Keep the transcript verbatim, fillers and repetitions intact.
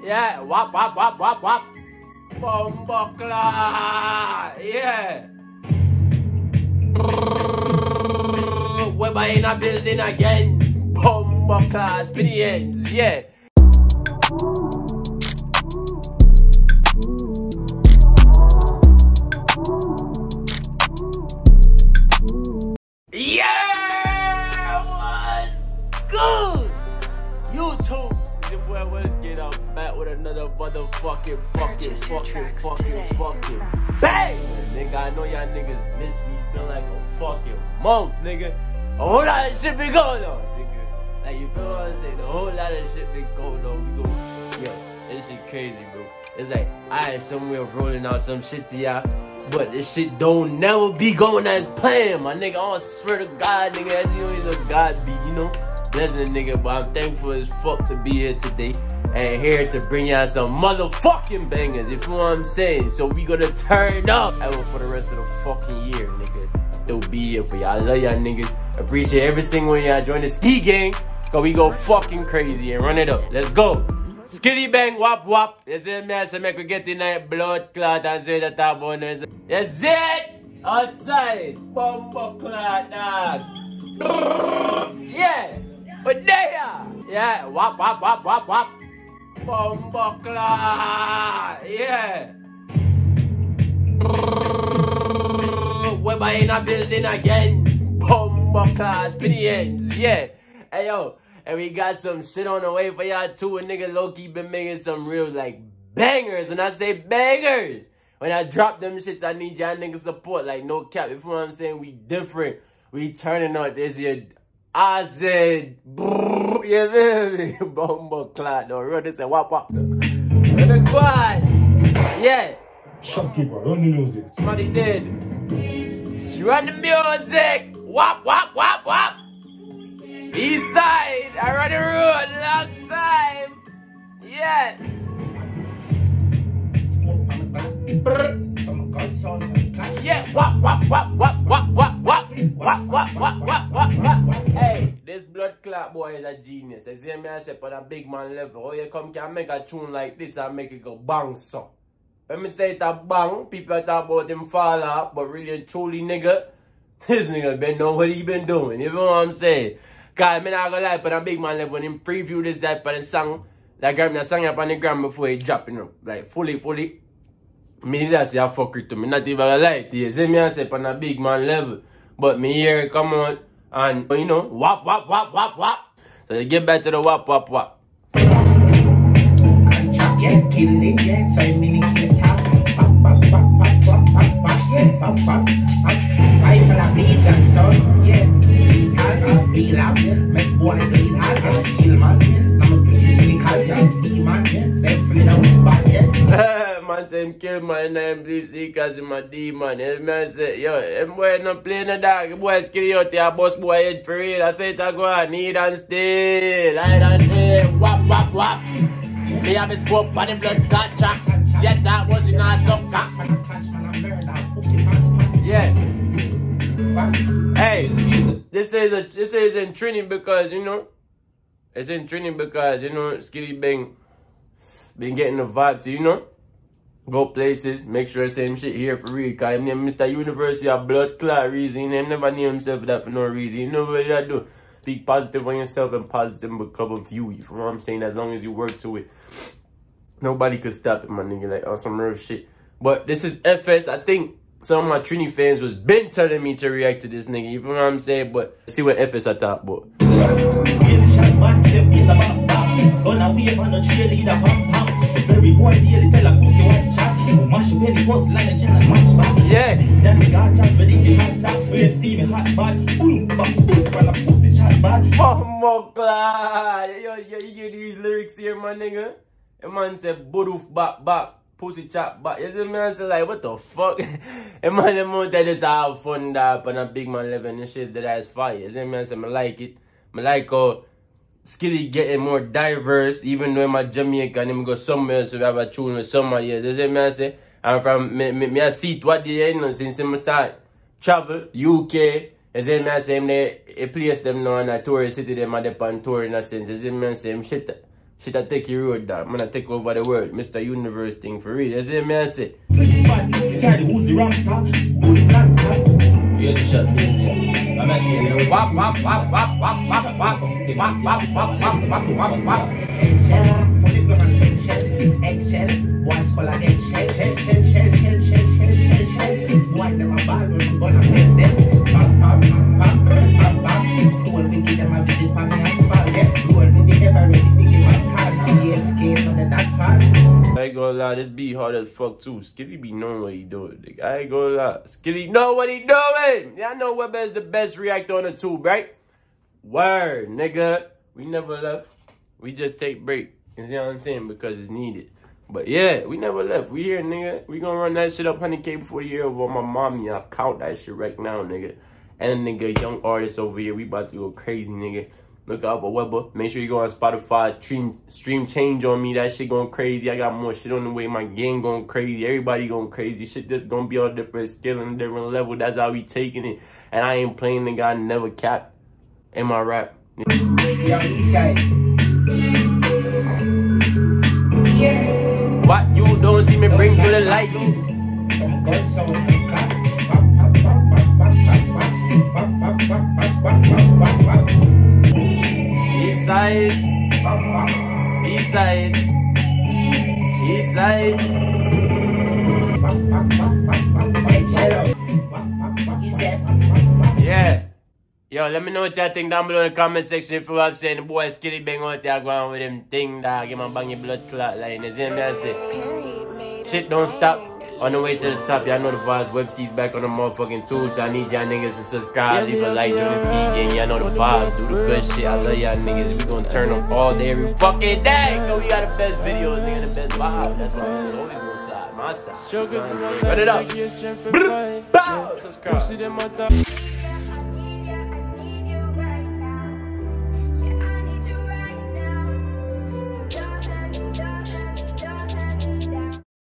Yeah, wap, wap, wap, wap, wap. Bumbleclad. Yeah. We're buying a building again. Bumbleclad experience. Yeah. Yeah, what's good? YouTube, your boy West get out back with another motherfucking fucking fucking fucking fucking bang! Nigga, I know y'all niggas miss me. It's been like a fucking month, nigga. A whole lot of shit been going on, nigga. Like, you feel what I'm saying? A whole lot of shit been going on. We go, yo, this shit crazy, bro. It's like, I somewhere rolling out some shit to y'all. But this shit don't never be going as planned, my nigga. I swear to God, nigga, as you know, he's a God be, you know, blessing a nigga. But I'm thankful as fuck to be here today and here to bring y'all some motherfucking bangers, if you know what I'm saying. So we gonna turn up ever for the rest of the fucking year, nigga. Still be here for y'all. I love y'all niggas. Appreciate every single one of y'all join the ski gang, cause we go fucking crazy and run it up. Let's go. Skitty bang wap wap. You see me? I say make we get in that blood clot and say that that one is. You see it? Outside. Bumbleclad dog. Yeah. But there. Yeah. Wap wap wap wap wap. Bumbleclad. Yeah. We're buying a building again. Bumbleclad experience. Yeah. Hey yo. And we got some shit on the way for y'all too. A nigga low-key been making some real, like, bangers. When I say bangers, when I drop them shits, I need y'all niggas support. Like, no cap. If you know what I'm saying, we different. We turning up this year. I said, brrr, you feel me? Bumbleclad, no, run this and wap wap. Run the quad. Yeah. Shopkeeper, run the music. Somebody did. She run the music. Wap, wap, wap, wap. East side, I run the road, long time. Yeah. Yeah, wap, wap, wap, wap, wap, wap, wap, wap, wap, wap, wap, wap, wap. Hey, this blood clot boy is a genius. As you me I say, on a big man level, oh, you come can make a tune like this and make it go bang so. When me say it a bang, people talk about him fall off, but really and truly, nigga, this nigga been doing what he been doing. You know what I'm saying? Cause I'm not gonna lie, but a big man level when him preview this that for the song, that gram the song up on the gram before he drop, you know, like fully, fully. Me that say a fucker to me, not even gonna lie to you. See me I say on a big man level. But me here come on and you know, wap wap wap wap wap. So you get back to the wap wap wap. Yeah, kill it, yeah, so many kill tap. Pop, pop, pop, pop, pop, pop, pop, yeah, pop, pop, pop. Rifle a beat and stuff, yeah. Feel out, make boy bleed hard, kill man, I'm a pretty cynical, yeah, demon, yeah, definitely not bad, yeah. Man say him kill my name, please, because I'm a demon. And man say, yo, him boy not playing the dog, the boy skilly out there, boss boy head for real. I say, I go on, need and still, hide and still, wap, wap, wap. Me have a scope on the blood clot track, yet that was in our sucker. Yeah. Hey, this is a this is in training because you know it's in training because you know Skitty Bang been getting the vibe to you know go places, make sure same shit here for real. Cause him name Mister University of Blood Clot reason. He never name himself that for no reason. You know what you do? Speak positive on yourself and positive because of you. You know what I'm saying? As long as you work to it, nobody could stop it, my nigga. Like on some real shit. But this is F S. I think some of my Trini fans was been telling me to react to this nigga, you know what I'm saying? But see what F S I talk about. Yeah. Oh my God. Yo, yo, you hear these lyrics here, my nigga? A man said, Budoof back back. Pussy chat back. You see me I say like what the fuck? And man the moon that just have fun that on a big man living and shit that is fire. You see me I say I like it. I like how Skitty getting more diverse even though I'm a Jamaican and him go somewhere else so we have a tune with somebody else. You see me I say and from me, me, me I see it what the you know since I start travel U K. You see me I say him they a place them now in a tourist city them are on tour in a sense. You see me I say him shit Shit, I take your road, dog. Man, I take over the world. Mister Universe thing for real. That's it, man. I say. Here's the shot, here's the I'm asking. Wap, wap, wap, wap, wap, wap, wap, wap, wap, wap, wap, wap, wap, wap. Eggshell, boys full of eggshell, shell, shell, shell, shell, shell, shell, shell, shell. Boy, them a ball, we're gonna make them. Bam, bam, bam, bam, bam, bam. Goal, we give them a visit on the asphalt, yeah. Goal, we give them a ready to give them a call. Now, the escape on the that far. I ain't gonna lie, this beat hard as fuck too. Skilly be knowing what he doing, nigga. I ain't gonna lie. Skilly know what he doing. Y'all know Webber is the best reactor on the tube, right? Word, nigga. We never left. We just take break. You see what I'm saying? Because it's needed. But yeah, we never left. We here, nigga. We gonna run that shit up one hundred K before the year over on my mommy. I'll count that shit right now, nigga. And nigga, young artist over here. We about to go crazy, nigga. Look out for Webber. Make sure you go on Spotify. Stream, stream change on me. That shit going crazy. I got more shit on the way. My game going crazy. Everybody going crazy. Shit just gonna be on a different scale and a different level. That's how we taking it. And I ain't playing the guy never cap in my rap. Yo, Eastside. Yeah. What you don't see me bring to the light. Some good soul. Eastside, Eastside, Eastside. Yeah. Yo, let me know what y'all think down below in the comment section. If you have saying the boy Skilly Bang out there going with him thing, dog. Give my bang your blood clot line. You see me, I say. Shit don't stop. On the way to the top, y'all know the vibes. Webski's back on the motherfucking tubes. I need y'all niggas to subscribe, leave a like, join the ski gang. Y'all know the vibes, do the good shit. I love y'all niggas. We gonna turn up all day, every fucking day. Cause we got the best videos, nigga, the best vibe. That's why I'm always gonna slide my side. Run it up. Bow. Subscribe.